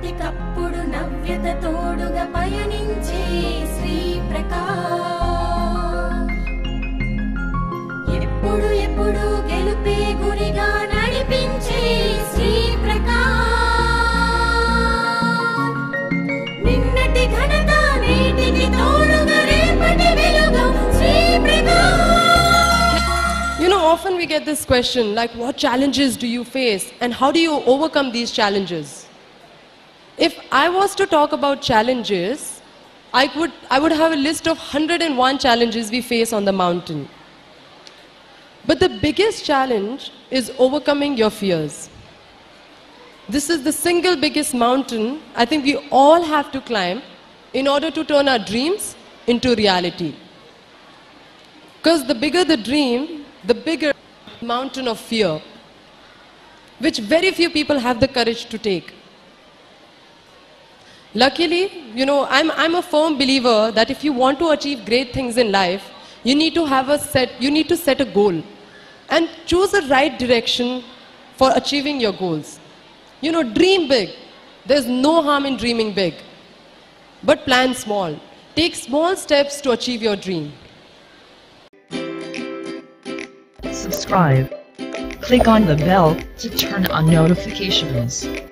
ఎప్పటికప్పుడు నవ్యత తోడుగా పయనించే శ్రీ ప్రకాష్ ఎప్పుడు ఎప్పుడు గెలుపే గురిగా నడిపించే శ్రీ ప్రకాష్ నిన్నటి ఘనత నేటికి తోడుగా రేపటి వెలుగు Shri Prakash. You know, often we get this question like, what challenges do you face and how do you overcome these challenges? If I was to talk about challenges, I would have a list of 101 challenges we face on the mountain. But the biggest challenge is overcoming your fears. This is the single biggest mountain I think we all have to climb in order to turn our dreams into reality. Because the bigger the dream, the bigger mountain of fear, which very few people have the courage to take. Luckily, you know, I'm a firm believer that if you want to achieve great things in life, you need to set a goal and choose the right direction for achieving your goals. You know, dream big. There's no harm in dreaming big. But plan small. Take small steps to achieve your dream. Subscribe. Click on the bell to turn on notifications.